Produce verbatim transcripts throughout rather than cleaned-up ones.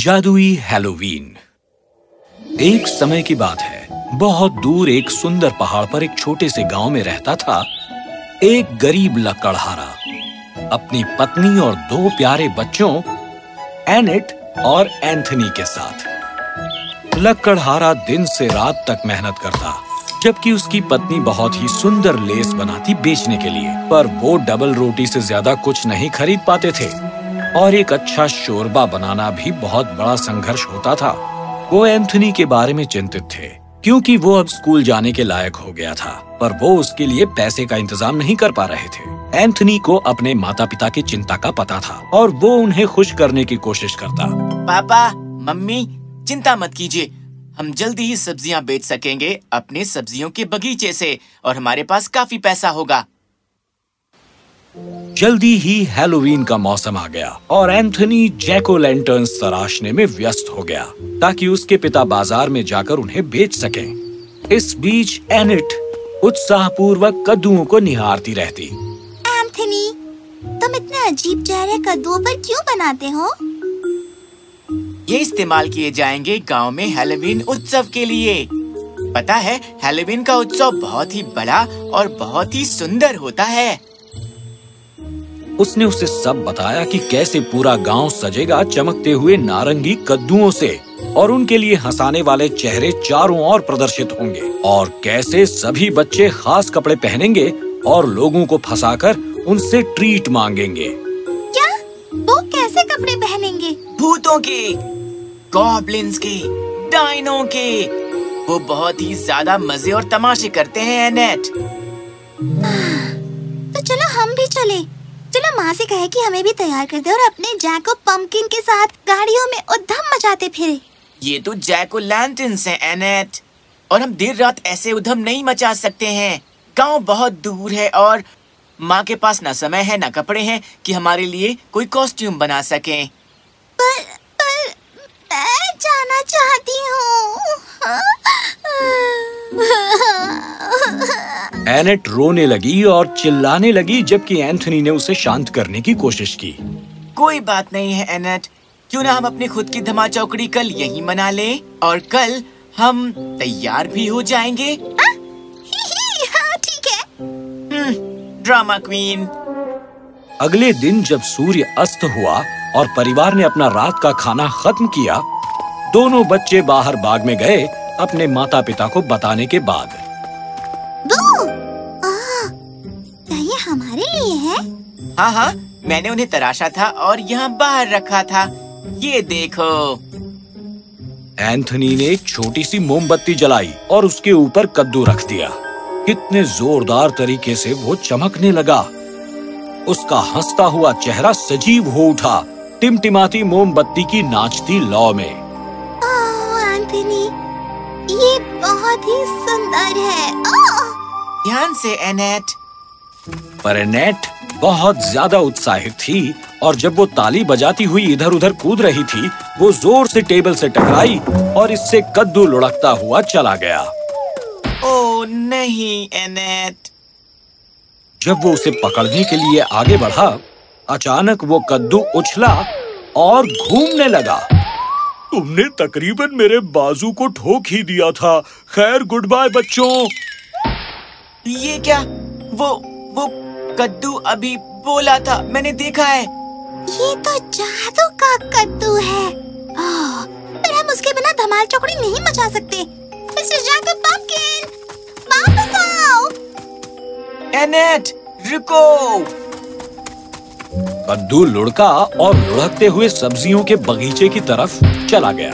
जादुई हैलोवीन। एक समय की बात है, बहुत दूर एक सुंदर पहाड़ पर एक छोटे से गांव में रहता था एक गरीब लकड़हारा अपनी पत्नी और दो प्यारे बच्चों एनेट और एंथनी के साथ। लकड़हारा दिन से रात तक मेहनत करता, जबकि उसकी पत्नी बहुत ही सुंदर लेस बनाती बेचने के लिए, पर वो डबल रोटी से ज्यादा कुछ नहीं खरीद पाते थे और एक अच्छा शोरबा बनाना भी बहुत बड़ा संघर्ष होता था। वो एंथनी के बारे में चिंतित थे, क्योंकि वो अब स्कूल जाने के लायक हो गया था, पर वो उसके लिए पैसे का इंतजाम नहीं कर पा रहे थे। एंथनी को अपने माता पिता की चिंता का पता था और वो उन्हें खुश करने की कोशिश करता। पापा, मम्मी, चिंता मत कीजिए, हम जल्दी ही सब्जियां बेच सकेंगे अपने सब्जियों के बगीचे से और हमारे पास काफी पैसा होगा। जल्दी ही हैलोवीन का मौसम आ गया और एंथनी जैक ओ लैंटर्न्स तराशने में व्यस्त हो गया ताकि उसके पिता बाजार में जाकर उन्हें बेच सकें। इस बीच एनेट उत्साहपूर्वक कद्दुओं को निहारती रहती। एंथनी, तुम इतने अजीब चेहरे कद्दुओं पर क्यों बनाते हो? ये इस्तेमाल किए जाएंगे गांव में हैलोवीन उत्सव के लिए। पता है, हैलोवीन का उत्सव बहुत ही बड़ा और बहुत ही सुंदर होता है। उसने उसे सब बताया कि कैसे पूरा गांव सजेगा चमकते हुए नारंगी कद्दुओं से और उनके लिए हंसाने वाले चेहरे चारों ओर प्रदर्शित होंगे और कैसे सभी बच्चे खास कपड़े पहनेंगे और लोगों को फंसाकर उनसे ट्रीट मांगेंगे। क्या? वो कैसे कपड़े पहनेंगे? भूतों के, गॉब्लिन्स के, डायनों के। वो बहुत ही ज्यादा मजे और तमाशे करते हैं एनेट। तो चलो हम भी चले। चलो माँ से कहे कि हमें भी तैयार कर दे और अपने जैक को पंपकिन के साथ गाड़ियों में उधम मचाते फिरे। ये तो जैक ओ लैंटर्न्स हैं एनेट, और हम देर रात ऐसे उधम नहीं मचा सकते हैं। गांव बहुत दूर है और माँ के पास ना समय है ना कपड़े हैं कि हमारे लिए कोई कॉस्ट्यूम बना सकें। पर, पर मैं जाना चाहती हूँ। एनेट रोने लगी और चिल्लाने लगी, जबकि एंथनी ने उसे शांत करने की कोशिश की। कोई बात नहीं है एनेट, क्यों ना हम अपनी खुद की धमा चौकड़ी कल यहीं मना लें और कल हम तैयार भी हो जाएंगे। हाँ, ठीक है। Hmm, drama queen. अगले दिन जब सूर्य अस्त हुआ और परिवार ने अपना रात का खाना खत्म किया, दोनों बच्चे बाहर बाग में गए अपने माता पिता को बताने के बाद। क्या ये हमारे लिए है? हाँ हाँ, मैंने उन्हें तराशा था और यहाँ बाहर रखा था। ये देखो। एंथनी ने एक छोटी सी मोमबत्ती जलाई और उसके ऊपर कद्दू रख दिया। कितने जोरदार तरीके से वो चमकने लगा। उसका हंसता हुआ चेहरा सजीव हो उठा, टिमटिमाती मोमबत्ती की नाचती लौ में। ओह एंथनी, ये बहुत ही सुंदर है। ओह! ध्यान से एनेट। पर एनेट बहुत ज्यादा उत्साहित थी और जब वो ताली बजाती हुई इधर उधर कूद रही थी, वो जोर से टेबल से टकराई और इससे कद्दू लुढ़कता हुआ चला गया। ओह नहीं एनेट। जब वो उसे पकड़ने के लिए आगे बढ़ा, अचानक वो कद्दू उछला और घूमने लगा। तुमने तकरीबन मेरे बाजू को ठोक ही दिया था। खैर, गुड बाय बच्चों। ये क्या? वो वो कद्दू अभी बोला था, मैंने देखा है। ये तो जादू का कद्दू है। ओह, पर हम उसके बिना धमाल चौकड़ी नहीं मचा सकते। मिस्टर जैक पंपकिन, वापस आओ। एनेट, रुको। कद्दू लुढ़का और लुढ़कते हुए सब्जियों के बगीचे की तरफ चला गया।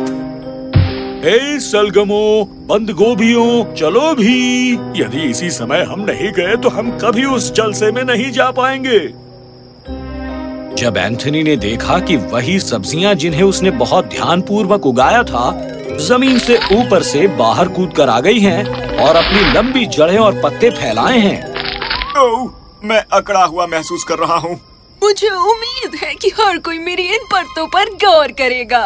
हे सलगमो, बंद गोभियों, चलो भी। यदि इसी समय हम नहीं गए तो हम कभी उस जलसे में नहीं जा पाएंगे। जब एंथनी ने देखा कि वही सब्जियां जिन्हें उसने बहुत ध्यानपूर्वक उगाया था, जमीन से ऊपर से बाहर कूद कर आ गई हैं और अपनी लंबी जड़ें और पत्ते फैलाए हैं। ओह, मैं अकड़ा हुआ महसूस कर रहा हूँ। मुझे उम्मीद है कि हर कोई मेरी इन परतों पर गौर करेगा।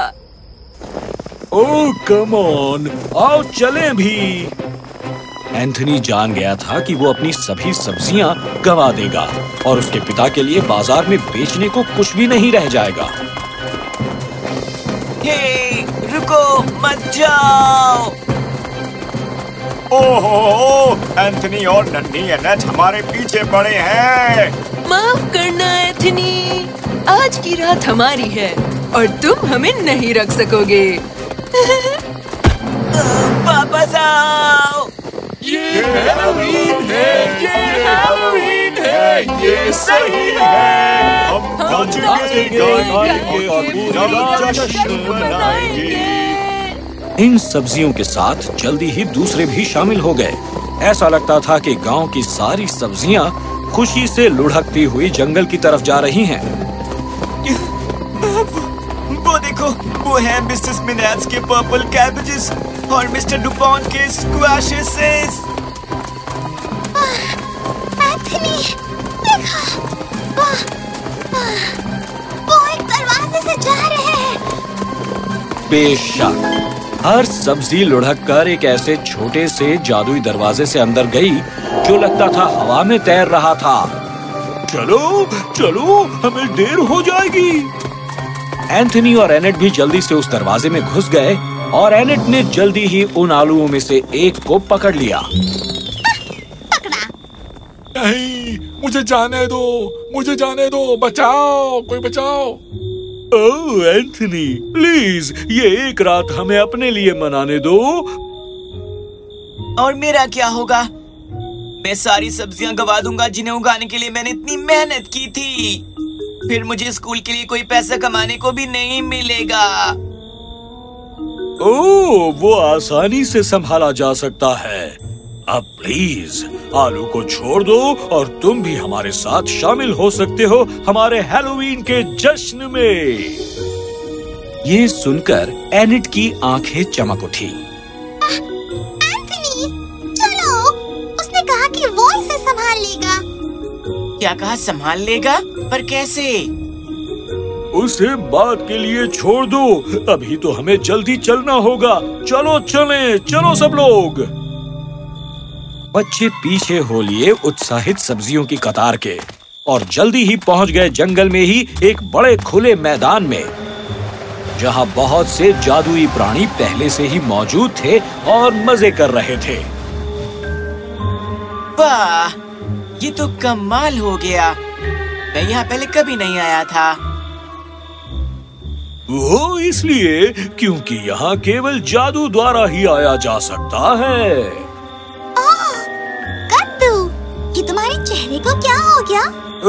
ओह कम ऑन, आओ चलें भी। एंथनी जान गया था कि वो अपनी सभी सब्जियां गंवा देगा और उसके पिता के लिए बाजार में बेचने को कुछ भी नहीं रह जाएगा। हे, रुको, मत जाओ। ओहो, एंथनी और नन्ही एनेट हमारे पीछे पड़े हैं। माफ करना एंथनी, आज की रात हमारी है और तुम हमें नहीं रख सकोगे। वापस आओ। ये हैलोवीन है, ये हैलोवीन है, ये सही है। हम नाचेंगे, गाएंगे और पूरा जश्न मनाएंगे। इन सब्जियों के साथ जल्दी ही दूसरे भी शामिल हो गए। ऐसा लगता था कि गांव की सारी सब्जियां खुशी से लुढ़कती हुई जंगल की तरफ जा रही हैं। वो देखो, वो है मिसेस मिनाज के पर्पल कैबेजेस और मिस्टर डुपॉन्ट के स्क्वैशेस। एंथनी, देखो, वो, वो एक दरवाजे से जा रहे हैं। बेशक, हर सब्जी लुढ़क कर एक ऐसे छोटे से जादुई दरवाजे से अंदर गई जो लगता था हवा में तैर रहा था। चलो चलो, हमें देर हो जाएगी। एंथनी और एनेट भी जल्दी से उस दरवाजे में घुस गए और एनेट ने जल्दी ही उन आलूओं में से एक को पकड़ लिया। पकड़ा। नहीं, मुझे जाने दो, मुझे जाने दो, बचाओ, कोई बचाओ। ओह एंथनी, प्लीज ये एक रात हमें अपने लिए मनाने दो। और मेरा क्या होगा? मैं सारी सब्जियां गवा दूंगा जिन्हें उगाने के लिए मैंने इतनी मेहनत की थी। फिर मुझे स्कूल के लिए कोई पैसा कमाने को भी नहीं मिलेगा। ओह, वो आसानी से संभाला जा सकता है। अब प्लीज आलू को छोड़ दो और तुम भी हमारे साथ शामिल हो सकते हो हमारे हैलोवीन के जश्न में। ये सुनकर एनेट की आंखें चमक उठी। एंथनी, चलो, उसने कहा कि वो इसे संभाल लेगा। क्या कहा? संभाल लेगा? पर कैसे? उसे बात के लिए छोड़ दो, अभी तो हमें जल्दी चलना होगा। चलो चलें, चलो सब लोग। बच्चे पीछे हो लिए उत्साहित सब्जियों की कतार के और जल्दी ही पहुंच गए जंगल में ही एक बड़े खुले मैदान में, जहां बहुत से जादुई प्राणी पहले से ही मौजूद थे और मजे कर रहे थे। वाह, ये तो कमाल हो गया। मैं यहाँ पहले कभी नहीं आया था। वो इसलिए क्योंकि यहाँ केवल जादू द्वारा ही आया जा सकता है। ये तुम्हारे चेहरे को क्या हो गया?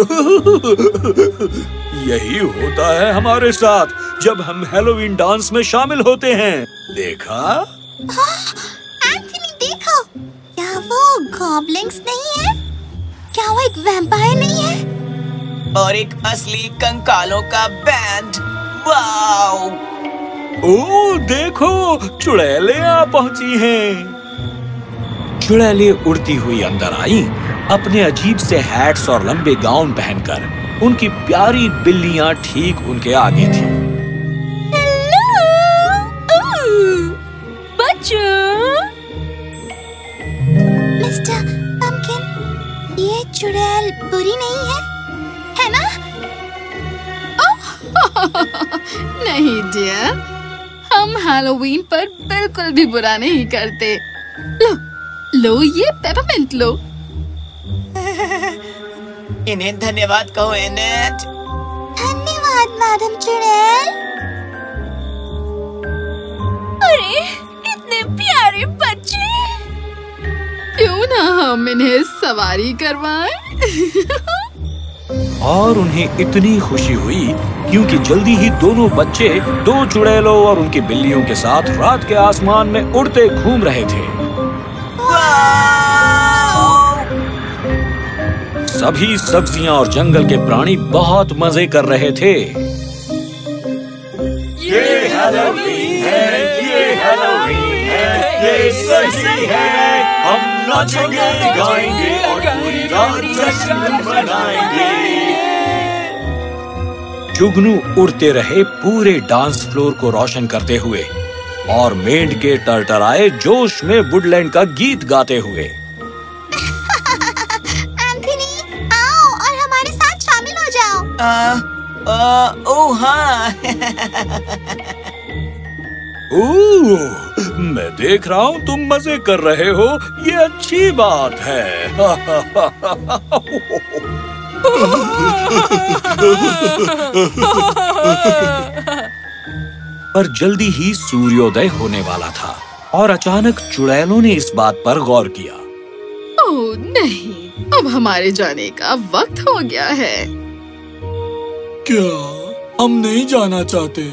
यही होता है हमारे साथ जब हम हैलोवीन डांस में शामिल होते हैं। देखा? एंथनी, देखो, क्या वो गॉबलिन्स नहीं है? क्या वो एक वैम्पायर नहीं है? और एक असली कंकालों का बैंड। वाओ! ओह देखो, चुड़ैलें आ पहुंची हैं। चुड़ैलें उड़ती हुई अंदर आई, अपने अजीब से हैट्स और लंबे गाउन पहनकर। उनकी प्यारी बिल्लियां ठीक उनके आगे थी। बच्चों, मिस्टर पम्पकिन, ये चुड़ैल बुरी नहीं है, है ना? नहीं डियर, हम हैलोवीन पर बिल्कुल भी बुरा नहीं करते। लो, लो ये पेपरमिंट लो। इन्हें धन्यवाद कहो एनेट। धन्यवाद मैडम चुड़ैल। अरे इतने प्यारे बच्चे। क्यों ना हम इन्हें सवारी करवाएं? और उन्हें इतनी खुशी हुई क्योंकि जल्दी ही दोनों बच्चे दो चुड़ैलों और उनकी बिल्लियों के साथ रात के आसमान में उड़ते घूम रहे थे। सभी सब्जियां और जंगल के प्राणी बहुत मजे कर रहे थे। ये हैलोवीन है, ये हैलोवीन है, ये सही है। हम नाचेंगे, गाएंगे और पूरी रात जश्न मनाएंगे। जुगनू उड़ते रहे पूरे डांस फ्लोर को रोशन करते हुए और मेंढके टरटराए जोश में वुडलैंड का गीत गाते हुए। आ, आ, ओ हाँ। ओह, मैं देख रहा हूँ तुम मजे कर रहे हो। ये अच्छी बात है। पर जल्दी ही सूर्योदय होने वाला था और अचानक चुड़ैलों ने इस बात पर गौर किया। ओह नहीं, अब हमारे जाने का वक्त हो गया है। क्या हम नहीं जाना चाहते?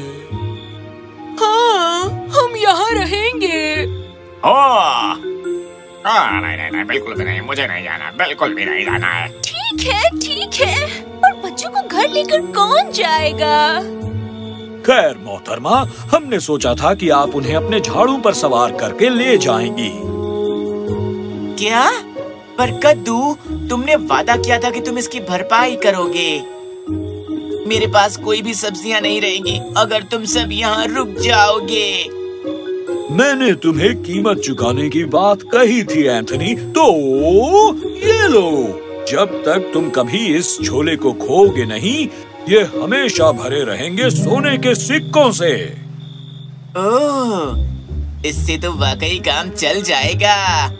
हाँ, हम यहाँ रहेंगे। ओह, हाँ, नहीं नहीं नहीं, बिल्कुल भी नहीं, मुझे नहीं जाना, बिल्कुल भी नहीं जाना है। ठीक है, ठीक है, और बच्चों को घर लेकर कौन जाएगा? खैर मोहतरमा, हमने सोचा था कि आप उन्हें अपने झाड़ू पर सवार करके ले जाएंगी। क्या? पर कद्दू, तुमने वादा किया था कि तुम इसकी भरपाई करोगे। मेरे पास कोई भी सब्जियां नहीं रहेंगी अगर तुम सब यहाँ रुक जाओगे। मैंने तुम्हें कीमत चुकाने की बात कही थी एंथनी, तो ये लो। जब तक तुम कभी इस झोले को खोओगे नहीं, ये हमेशा भरे रहेंगे सोने के सिक्कों से। ओह, इससे तो वाकई काम चल जाएगा।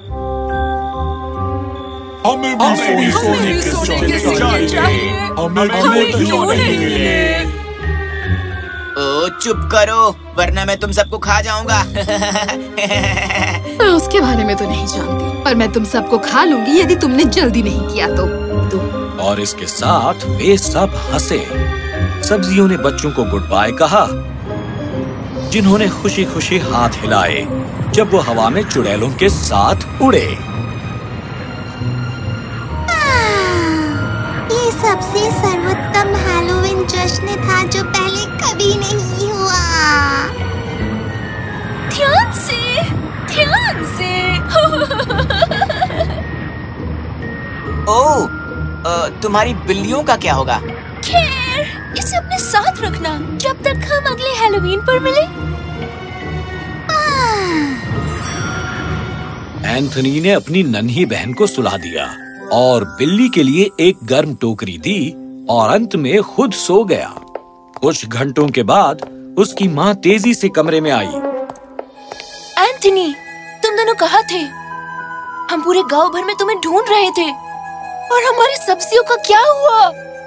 हमें भी सोने सोने के झोले चाहिए। हमें भी झोले मिले। ओ चुप करो, वरना मैं तुम सबको खा जाऊंगा। मैं उसके बारे में तो नहीं जानती, पर मैं तुम सबको खा लूंगी यदि तुमने जल्दी नहीं किया तो। तुम और इसके साथ वे सब हंसे। सब्जियों ने बच्चों को गुड बाय कहा, जिन्होंने खुशी खुशी हाथ हिलाए जब वो हवा में चुड़ैलों के साथ उड़े। ये सबसे सर्वोत्तम हैलोवीन जश्न था जो पहले कभी नहीं हुआ। ध्यान से, ध्यान से। ओह, अ, तुम्हारी बिल्लियों का क्या होगा? खैर, इसे अपने साथ रखना जब तक हम अगले हैलोवीन पर मिले। एंथनी ने अपनी नन्ही बहन को सुला दिया और बिल्ली के लिए एक गर्म टोकरी दी और अंत में खुद सो गया। कुछ घंटों के बाद उसकी माँ तेजी से कमरे में आई। एंथनी, तुम दोनों कहाँ थे? हम पूरे गांव भर में तुम्हें ढूंढ रहे थे। और हमारी सब्जियों का क्या हुआ?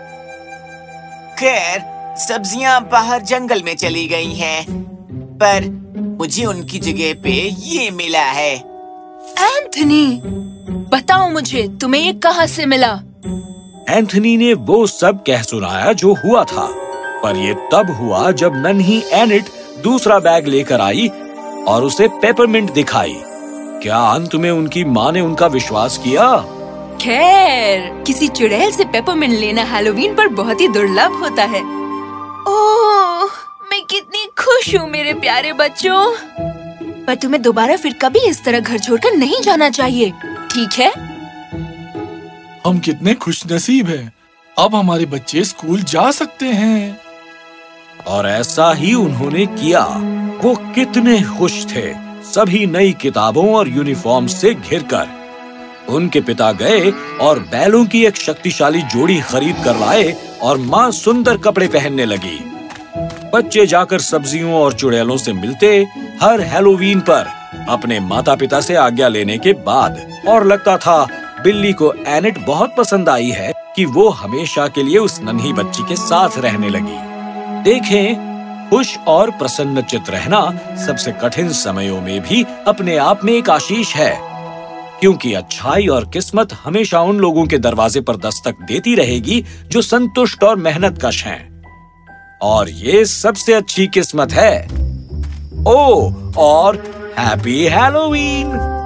खैर, सब्जियां बाहर जंगल में चली गई हैं, पर मुझे उनकी जगह पे ये मिला है। एंथनी, बताओ मुझे, तुम्हें ये कहाँ से मिला? एंथनी ने वो सब कह सुनाया जो हुआ था, पर ये तब हुआ जब नन्ही एनिट दूसरा बैग लेकर आई और उसे पेपरमिंट दिखाई। क्या अंत में उनकी माँ ने उनका विश्वास किया? खैर, किसी चुड़ैल से पेपरमिंट लेना हैलोवीन पर बहुत ही दुर्लभ होता है। ओह, मैं कितनी खुश हूँ मेरे प्यारे बच्चों। पर तुम्हें दोबारा फिर कभी इस तरह घर छोड़कर नहीं जाना चाहिए, ठीक है? हम कितने खुशनसीब हैं। अब हमारे बच्चे स्कूल जा सकते हैं। और ऐसा ही उन्होंने किया। वो कितने खुश थे, सभी नई किताबों और यूनिफॉर्म से घिरकर। उनके पिता गए और बैलों की एक शक्तिशाली जोड़ी खरीद कर लाए और माँ सुंदर कपड़े पहनने लगी। बच्चे जाकर सब्जियों और चुड़ैलों से मिलते हर हैलोवीन पर अपने माता पिता से आज्ञा लेने के बाद। और लगता था बिल्ली को एनिट बहुत पसंद आई है कि वो हमेशा के लिए उस नन्ही बच्ची के साथ रहने लगी। देखें, खुश और प्रसन्नचित्त रहना सबसे कठिन समयों में भी अपने आप में एक आशीष है, क्योंकि अच्छाई और किस्मत हमेशा उन लोगों के दरवाजे पर दस्तक देती रहेगी जो संतुष्ट और मेहनतकश हैं। और ये सबसे अच्छी किस्मत है। ओ, और हैप्पी हैलोवीन।